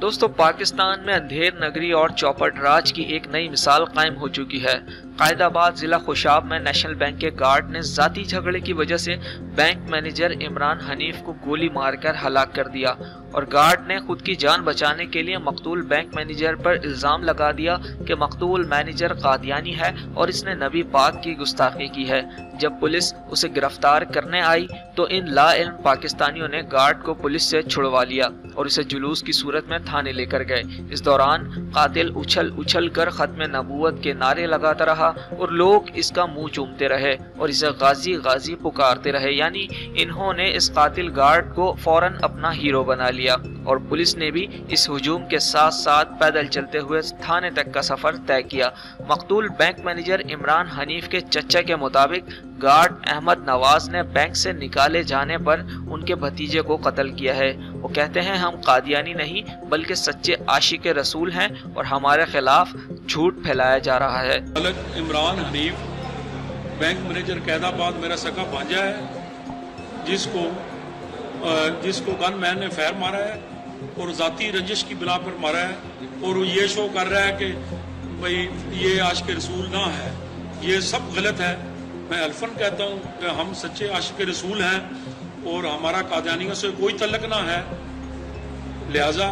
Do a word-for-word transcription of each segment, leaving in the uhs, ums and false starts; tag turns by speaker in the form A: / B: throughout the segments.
A: दोस्तों, पाकिस्तान में अंधेर नगरी और चौपट राज की एक नई मिसाल कायम हो चुकी है। कायदाबाद जिला खुशाब में नेशनल बैंक के गार्ड ने जाती झगड़े की वजह से बैंक मैनेजर इमरान हनीफ को गोली मारकर हलाक कर दिया और गार्ड ने खुद की जान बचाने के लिए मकतूल बैंक मैनेजर पर इल्जाम लगा दिया कि मकतूल मैनेजर कादियानी है और इसने नबी पाक की गुस्ताखी की है। जब पुलिस उसे गिरफ्तार करने आई तो इन लाइल्म पाकिस्तानियों ने गार्ड को पुलिस से छुड़वा लिया और इसे जुलूस की सूरत में थाने लेकर गए। इस दौरान कातिल उछल उछल कर खत्म नबूवत के नारे लगाता रहा और लोग इसका मुंह चूमते रहे और इसे गाजी गाजी पुकारते रहे। यानी इन्होंने इस कातिल गार्ड को फौरन अपना हीरो बना लिया और पुलिस ने भी इस हुजूम के साथ साथ पैदल चलते हुए थाने तक का सफर तय किया। मकतूल बैंक मैनेजर इमरान हनीफ के चचा के मुताबिक गार्ड अहमद नवाज ने बैंक से निकाले जाने पर उनके भतीजे को कत्ल किया है। वो कहते हैं, हम कादियानी नहीं बल्कि सच्चे आशिक रसूल हैं और हमारे खिलाफ झूठ फैलाया जा रहा है।
B: इमरान हनीफ बैंक मैनेजर कैदाबाद मेरा सका भांजा है, जिसको जिसको गन मैन ने फायर मारा है और जाती रंजिश की बिना पर मारा है और वो ये शो कर रहा है कि भाई ये आशिक रसूल ना है। ये सब गलत है। मैं अल्फन कहता हूँ कि हम सच्चे आशिक रसूल हैं और हमारा कादियानियों से कोई तल्लक ना है। लिहाजा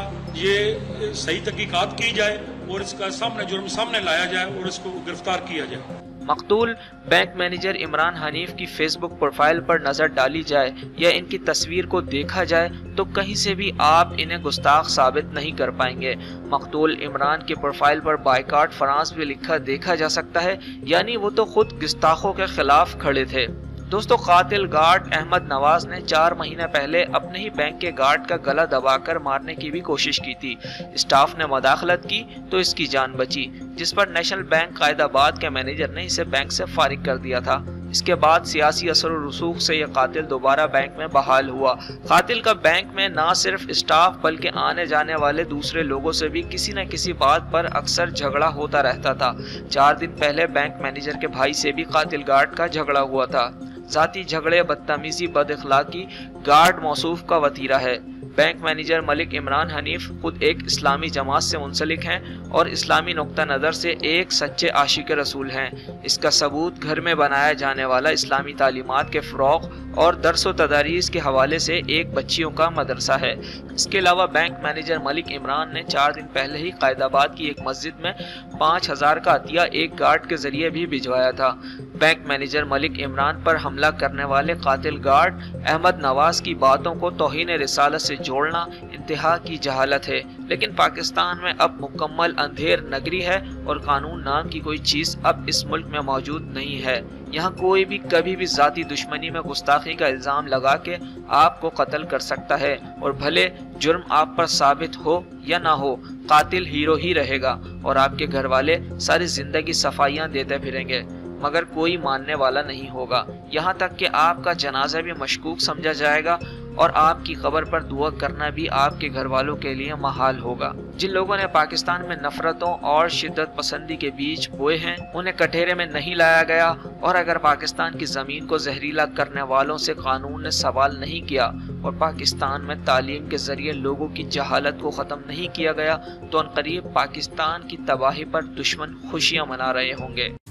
B: ये सही तहकीकात की जाए और इसका सामने जुर्म सामने लाया जाए और इसको गिरफ्तार किया जाए।
A: मकतूल बैंक मैनेजर इमरान हनीफ की फेसबुक प्रोफाइल पर नजर डाली जाए या इनकी तस्वीर को देखा जाए तो कहीं से भी आप इन्हें गुस्ताख साबित नहीं कर पाएंगे। मकतूल इमरान की प्रोफाइल पर बायकॉट फ्रांस भी लिखा देखा जा सकता है, यानी वो तो खुद गुस्ताखों के खिलाफ खड़े थे। दोस्तों, कातिल गार्ड अहमद नवाज ने चार महीने पहले अपने ही बैंक के गार्ड का गला दबाकर मारने की भी कोशिश की थी। स्टाफ ने मदाखलत की तो इसकी जान बची, जिस पर नेशनल बैंक कायदाबाद के मैनेजर ने इसे बैंक से फारिग कर दिया था। इसके बाद सियासी असर और रसूख से यह कातिल दोबारा बैंक में बहाल हुआ। कातिल का बैंक में न सिर्फ स्टाफ बल्कि आने जाने वाले दूसरे लोगों से भी किसी न किसी बात पर अक्सर झगड़ा होता रहता था। चार दिन पहले बैंक मैनेजर के भाई से भी कातिल गार्ड का झगड़ा हुआ था। जाती झगड़े, बदतमीजी, बदअखलाकी गार्ड मौसूफ का वतीरा है। बैंक मैनेजर मलिक इमरान हनीफ खुद एक इस्लामी जमात से मुंसलिक हैं और इस्लामी नुक्ता नज़र से एक सच्चे आशिक रसूल हैं। इसका सबूत घर में बनाया जाने वाला इस्लामी तालीमात के फ़रोग़ और दरस व तदारीस के हवाले से एक बच्चियों का मदरसा है। इसके अलावा बैंक मैनेजर मलिक इमरान ने चार दिन पहले ही कायदाबाद की एक मस्जिद में पाँच हजार का अतिया एक गार्ड के जरिए भी भिजवाया था। बैंक मैनेजर मलिक इमरान पर हमला करने वाले कातिल गार्ड अहमद नवाज की बातों को तौहीन रिसालत से जोड़ना इंतहा की जहालत है। लेकिन पाकिस्तान में अब मुकम्मल अंधेर नगरी है और कानून नाम की कोई चीज अब इस मुल्क में मौजूद नहीं है। यहाँ कोई भी कभी भी जाती दुश्मनी में गुस्ताखी का इल्जाम लगा के आपको कत्ल कर सकता है और भले जुर्म आप पर साबित हो या ना हो, कातिल हीरो ही रहेगा और आपके घर वाले सारी जिंदगी सफाइयाँ देते फिरेंगे मगर कोई मानने वाला नहीं होगा। यहाँ तक कि आपका जनाजा भी मशकूक समझा जाएगा और आपकी खबर पर दुआ करना भी आपके घर वालों के लिए महाल होगा। जिन लोगों ने पाकिस्तान में नफरतों और शिद्दत पसंदी के बीज बोए हैं उन्हें कटहरे में नहीं लाया गया और अगर पाकिस्तान की ज़मीन को जहरीला करने वालों से कानून ने सवाल नहीं किया और पाकिस्तान में तालीम के जरिए लोगों की जहालत को ख़त्म नहीं किया गया तो अनकरीब पाकिस्तान की तबाही पर दुश्मन खुशियाँ मना रहे होंगे।